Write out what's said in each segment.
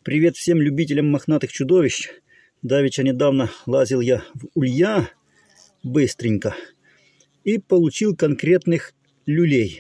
Привет всем любителям мохнатых чудовищ. Давеча недавно лазил я в улья быстренько и получил конкретных люлей.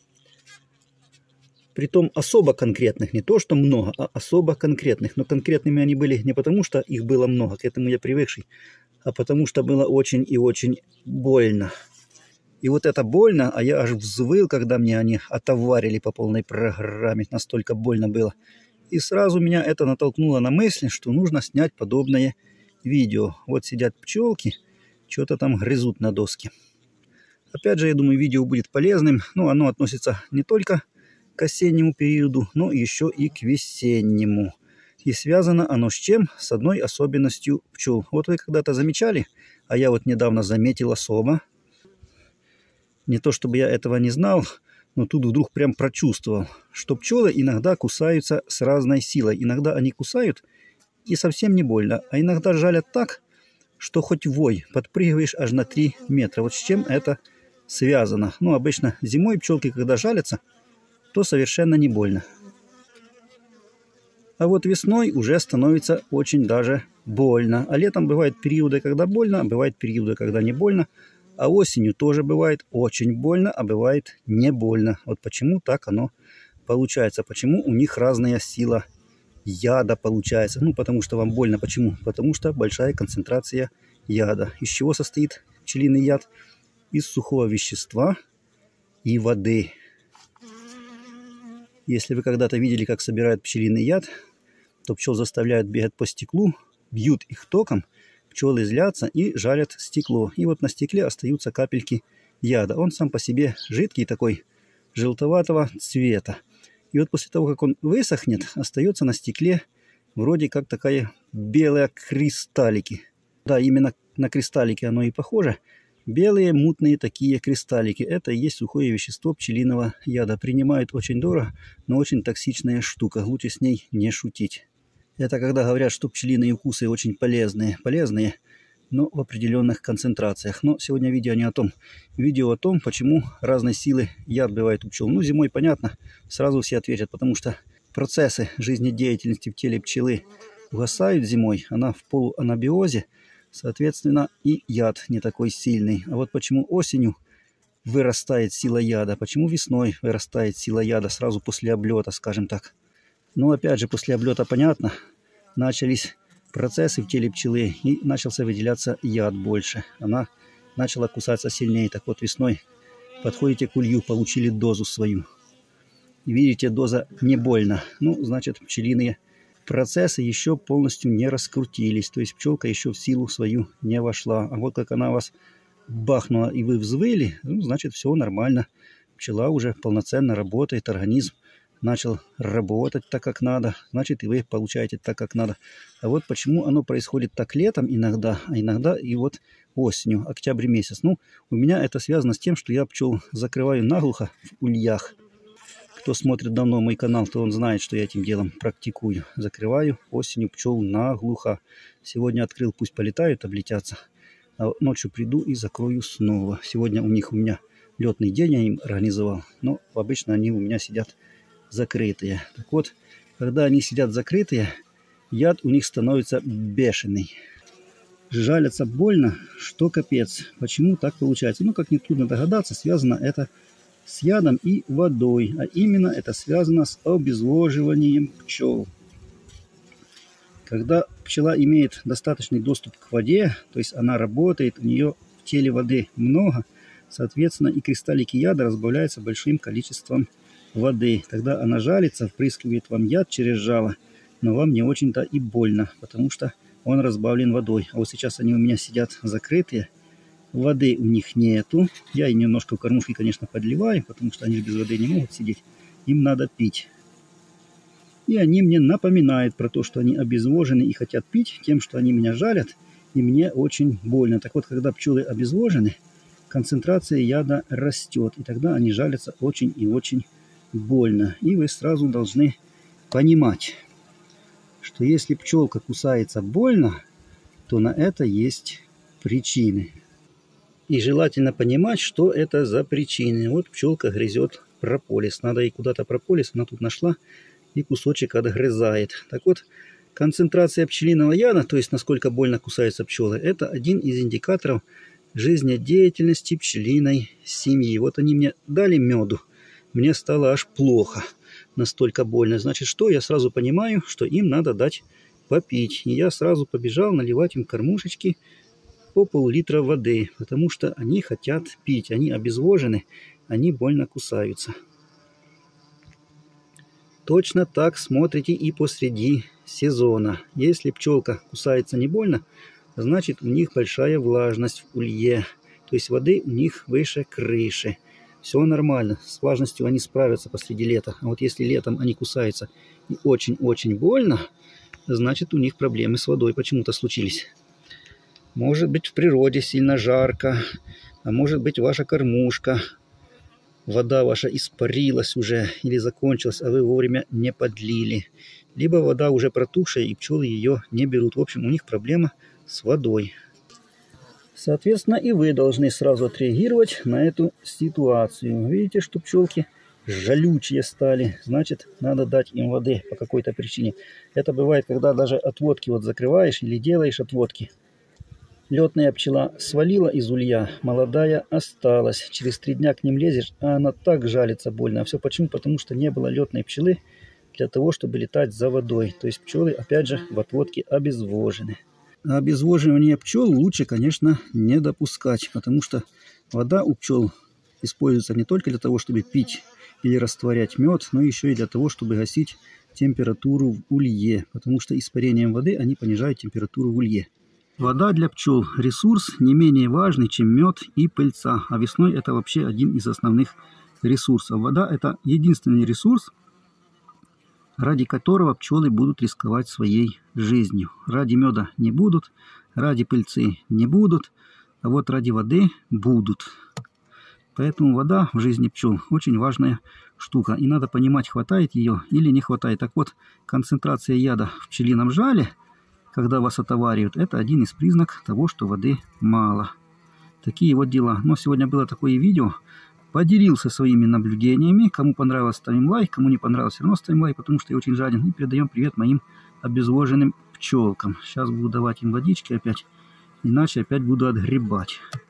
Притом особо конкретных, не то что много, а особо конкретных. Но конкретными они были не потому, что их было много, к этому я привыкший, а потому что было очень и очень больно. И вот это больно, а я аж взвыл, когда мне они отоварили по полной программе, настолько больно было. И сразу меня это натолкнуло на мысль, что нужно снять подобное видео. Вот сидят пчелки, что-то там грызут на доске. Опять же, я думаю, видео будет полезным. Но оно относится не только к осеннему периоду, но еще и к весеннему. И связано оно с чем? С одной особенностью пчел. Вот вы когда-то замечали, а я вот недавно заметил особо. Не то чтобы я этого не знал, но тут вдруг прям прочувствовал, что пчелы иногда кусаются с разной силой. Иногда они кусают и совсем не больно, а иногда жалят так, что хоть вой, подпрыгиваешь аж на 3 метра. Вот с чем это связано? Ну, обычно зимой пчелки, когда жалятся, то совершенно не больно. А вот весной уже становится очень даже больно. А летом бывают периоды, когда больно, бывают периоды, когда не больно. А осенью тоже бывает очень больно, а бывает не больно. Вот почему так оно получается. Почему у них разная сила яда получается. Ну, потому что вам больно. Почему? Потому что большая концентрация яда. Из чего состоит пчелиный яд? Из сухого вещества и воды. Если вы когда-то видели, как собирают пчелиный яд, то пчел заставляют бегать по стеклу, бьют их током, пчелы злятся и жарят стекло. И вот на стекле остаются капельки яда. Он сам по себе жидкий такой, желтоватого цвета. И вот после того, как он высохнет, остается на стекле вроде как такая белая кристаллики. Да, именно на кристаллики оно и похоже. Белые мутные такие кристаллики. Это и есть сухое вещество пчелиного яда. Принимают очень дорого, но очень токсичная штука. Лучше с ней не шутить. Это когда говорят, что пчелиные укусы очень полезные, но в определенных концентрациях. Но сегодня видео не о том. Видео о том, почему разной силы яд бывает у пчел. Ну, зимой понятно, сразу все ответят, потому что процессы жизнедеятельности в теле пчелы угасают зимой. Она в полуанабиозе, соответственно, и яд не такой сильный. А вот почему осенью вырастает сила яда, почему весной вырастает сила яда сразу после облета, скажем так. Но опять же, после облета понятно, начались процессы в теле пчелы и начался выделяться яд больше. Она начала кусаться сильнее. Так вот, весной подходите к улью, получили дозу свою. И видите, доза не больно. Ну, значит, пчелиные процессы еще полностью не раскрутились. То есть пчелка еще в силу свою не вошла. А вот как она вас бахнула и вы взвыли, ну, значит, все нормально. Пчела уже полноценно работает, организм начал работать так, как надо, значит, и вы получаете так, как надо. А вот почему оно происходит так летом иногда, а иногда и вот осенью, октябрь месяц. Ну, у меня это связано с тем, что я пчел закрываю наглухо в ульях. Кто смотрит давно мой канал, то он знает, что я этим делом практикую. Закрываю осенью пчел наглухо. Сегодня открыл, пусть полетают, облетятся. А ночью приду и закрою снова. Сегодня у меня летный день, я им организовал. Но обычно они у меня сидят закрытые. Так вот, когда они сидят закрытые, яд у них становится бешеный. Жалятся больно, что капец. Почему так получается? Ну, как нетрудно догадаться, связано это с ядом и водой. А именно это связано с обезвоживанием пчел. Когда пчела имеет достаточный доступ к воде, то есть она работает, у нее в теле воды много, соответственно, и кристаллики яда разбавляются большим количеством воды. Тогда она жалится, впрыскивает вам яд через жало, но вам не очень-то и больно, потому что он разбавлен водой. А вот сейчас они у меня сидят закрытые, воды у них нету. Я им немножко в кормушки, конечно, подливаю, потому что они без воды не могут сидеть. Им надо пить. И они мне напоминают про то, что они обезвожены и хотят пить, тем, что они меня жалят, и мне очень больно. Так вот, когда пчелы обезвожены, концентрация яда растет, и тогда они жалятся очень и очень больно. И вы сразу должны понимать, что если пчелка кусается больно, то на это есть причины. И желательно понимать, что это за причины. Вот пчелка грызет прополис. Надо ей куда-то прополис, она тут нашла. и кусочек отгрызает. Так вот, концентрация пчелиного яда, то есть насколько больно кусаются пчелы, это один из индикаторов жизнедеятельности пчелиной семьи. Вот они мне дали меду, мне стало аж плохо, настолько больно. Значит, что? Я сразу понимаю, что им надо дать попить. И я сразу побежал наливать им кормушечки по пол-литра воды, потому что они хотят пить, они обезвожены, они больно кусаются. Точно так смотрите и посреди сезона. Если пчелка кусается не больно, значит, у них большая влажность в улье, то есть воды у них выше крыши. Все нормально, с влажностью они справятся посреди лета. А вот если летом они кусаются и очень-очень больно, значит, у них проблемы с водой почему-то случились. Может быть, в природе сильно жарко, а может быть, ваша кормушка, вода ваша испарилась уже или закончилась, а вы вовремя не подлили. Либо вода уже протухшая, и пчелы ее не берут. В общем, у них проблема с водой. Соответственно, и вы должны сразу отреагировать на эту ситуацию. Видите, что пчелки жалючие стали, значит, надо дать им воды по какой-то причине. Это бывает, когда даже отводки вот закрываешь или делаешь отводки. Летная пчела свалила из улья, молодая осталась. Через 3 дня к ним лезешь, а она так жалится больно. А все почему? Потому что не было летной пчелы для того, чтобы летать за водой. То есть пчелы, опять же, в отводке обезвожены. А обезвоживание пчел лучше, конечно, не допускать, потому что вода у пчел используется не только для того, чтобы пить или растворять мед, но еще и для того, чтобы гасить температуру в улье, потому что испарением воды они понижают температуру в улье. Вода для пчел – ресурс не менее важный, чем мед и пыльца, а весной это вообще один из основных ресурсов. Вода – это единственный ресурс, ради которого пчелы будут рисковать своей жизнью. Ради меда не будут, ради пыльцы не будут, а вот ради воды будут. Поэтому вода в жизни пчел очень важная штука. И надо понимать, хватает ее или не хватает. Так вот, концентрация яда в пчелином жале, когда вас отоваривают, это один из признаков того, что воды мало. Такие вот дела. Но сегодня было такое видео. Поделился своими наблюдениями. Кому понравилось, ставим лайк. Кому не понравилось, все равно ставим лайк, потому что я очень жаден. И передаем привет моим обезвоженным пчелкам. Сейчас буду давать им водички опять. Иначе опять буду отгребать.